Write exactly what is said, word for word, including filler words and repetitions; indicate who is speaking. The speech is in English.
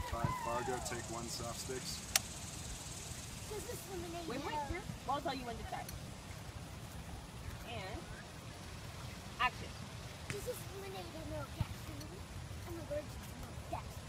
Speaker 1: Five. Fargo, take one soft sticks.
Speaker 2: Does this eliminate
Speaker 3: Wait, wait,
Speaker 2: hell?
Speaker 3: here. I'll tell you when to start. And action.
Speaker 2: Does this eliminate a no gas? I'm allergic to no gas.